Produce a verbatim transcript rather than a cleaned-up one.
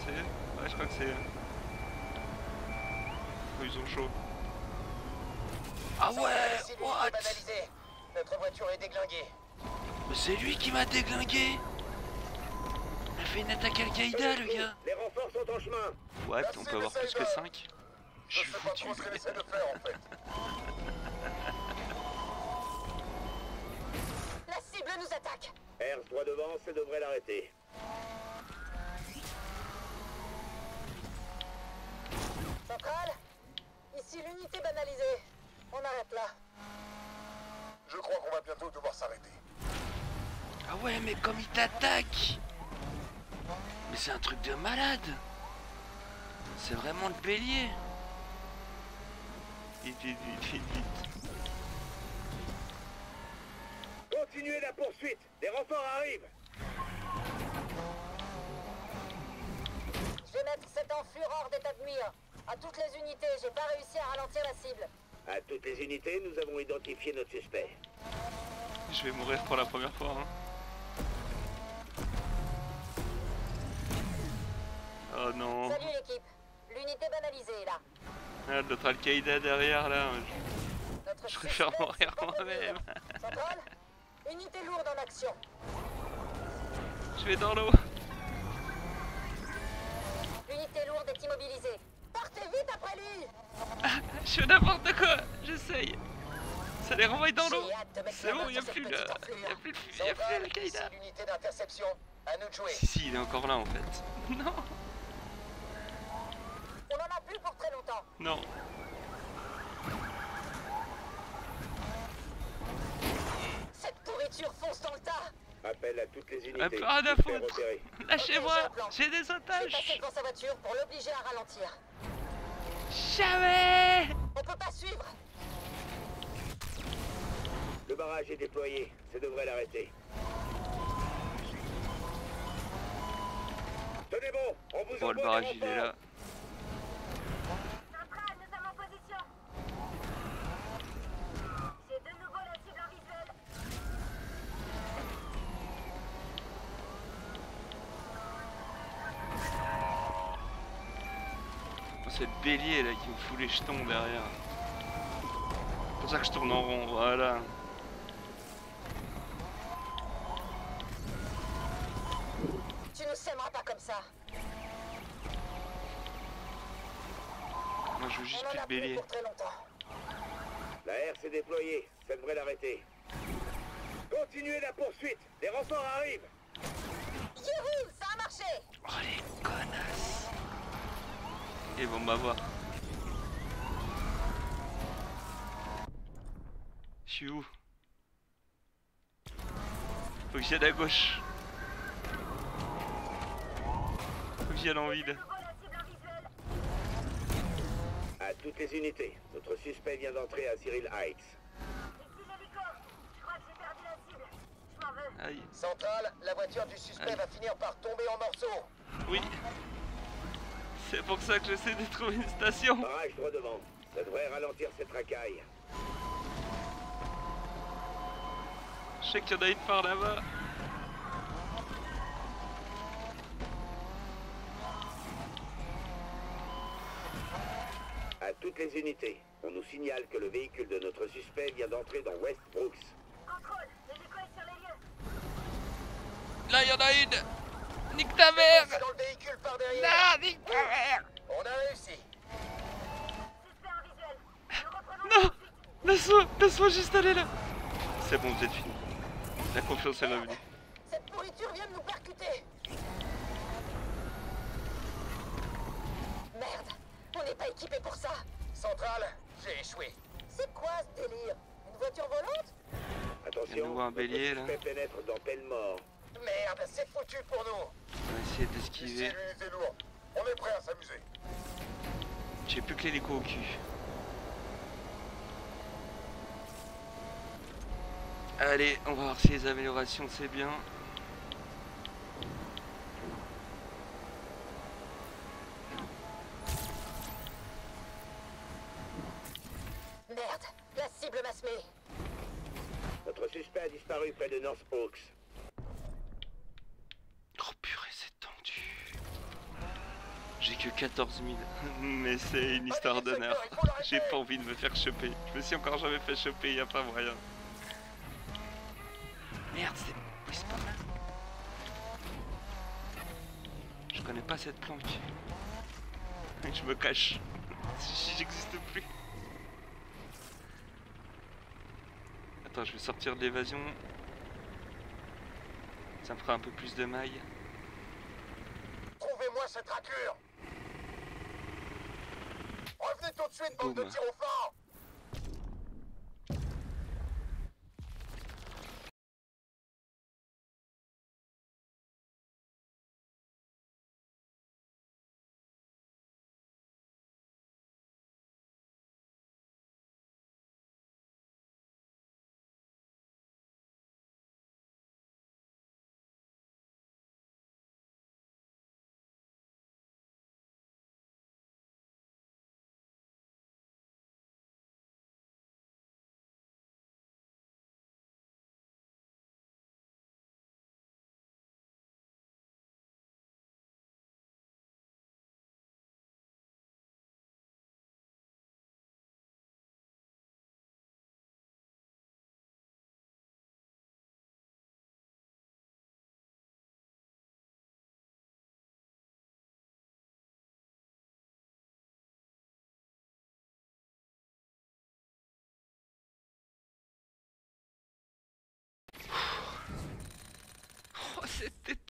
c'est eux. Ouais, je crois que c'est eux. Oh, ils ont chaud. Ah ouais, what? Notre voiture est déglinguée. Mais c'est lui qui m'a déglingué. Il a fait une attaque Al-Qaïda, le gars. Les renforts sont en chemin. What? On peut avoir plus que cinq? Je suis foutu. Je sais pas trop ce qu'elle essaie de faire en fait. La cible nous attaque. Ers droit devant, ça devrait l'arrêter. Centrale, ici l'unité banalisée. On arrête là. Je crois qu'on va bientôt devoir s'arrêter. Ah ouais, mais comme il t'attaque. Mais c'est un truc de malade. C'est vraiment le bélier. Vite, vite, vite, vite, vite. Continuez la poursuite. Des renforts arrivent. Je vais mettre cet enflure hors d'état de nuire. À toutes les unités, j'ai pas réussi à ralentir la cible. À toutes les unités, nous avons identifié notre suspect. Je vais mourir pour la première fois. Hein. Oh non. Salut l'équipe. L'unité banalisée est là. Ah, notre Al-Qaïda derrière là. Je, Notre je préfère mourir moi-même. Centrale, unité lourde en action. Je vais dans l'eau. L'unité lourde est immobilisée. Partez vite après lui. Ah, je fais n'importe quoi. J'essaye. Ça les renvoie dans l'eau. C'est bon, il n'y a plus le... Il n'y a plus le... Il y a plus Al-Qaïda. L'unité d'interception. À nous de jouer. Si, si, il est encore là en fait. Non. On en a plus pour très longtemps. Non. Cette pourriture fonce dans le tas. Appel à toutes les unités. Un peu rien à foutre. Lâchez-moi, j'ai des Je vais otages. passer devant sa voiture pour l'obliger à ralentir. Jamais. On peut pas suivre. Le barrage est déployé. Ça devrait l'arrêter. Tenez bon, on vous Bon, le envoie barrage des il est là. Centrale, nous sommes en position. J'ai de nouveau la cible en visuel. Oh, c'est le bélier là qui me fout les jetons derrière. C'est pour ça que je tourne en rond, voilà. Tu ne s'aimeras pas comme ça. Moi je veux juste On en plus a de plus bélier. pour très longtemps. La R s'est déployée. Ça devrait l'arrêter. Continuez la poursuite. Les renforts arrivent. Youhou, ça a marché. Oh les connasses. Ils vont m'avoir. Je suis où? Faut que j'y aille à gauche. Faut que j'y aille en vide. À toutes les unités, notre suspect vient d'entrer à Cyril Heights. Aïe. Centrale, la voiture du suspect Aïe. va finir par tomber en morceaux. Oui. C'est pour ça que j'essaie de trouver une station. Barrage droit devant. Ça devrait ralentir cette racaille. Je sais qu'il y en a une par là-bas. À toutes les unités, on nous signale que le véhicule de notre suspect vient d'entrer dans West Brooks. Contrôle, l'hélico est sur les lieux. Là, il y en a une. Nique ta mère. Dans le véhicule par derrière. Non, nique ta mère. On a réussi. Suspect en visuel. Nous reprenons Non. Laisse-moi, laisse-moi juste aller là. C'est bon, vous êtes fini. La confiance est revenue. Cette pourriture vient de nous percuter. Merde, on n'est pas équipé pour ça. Centrale, j'ai échoué. C'est quoi ce délire? Une voiture volante? Il y a de Attention, nouveau un bélier là. suspect pénètre dans Pellemore. Merde, c'est foutu pour nous. On va essayer d'esquiver. l'unité lourde. On est prêt à s'amuser. J'ai plus que l'hélico au cul. Allez, on va voir si les améliorations c'est bien. Merde, la cible m'a semé. Notre suspect a disparu près de North Oaks. Oh purée, c'est tendu. J'ai que quatorze mille, mais c'est une histoire d'honneur. J'ai pas envie de me faire choper. Je me suis encore jamais fait choper, y a pas moyen. Merde, c'est... Oui, c'est pas mal. Je connais pas cette planque. Je me cache. Si j'existe plus. Attends, je vais sortir de l'évasion. Ça me fera un peu plus de mailles. Trouvez-moi cette raclure. Revenez tout de suite, bande de Boum. tir au fort. Oh, c'était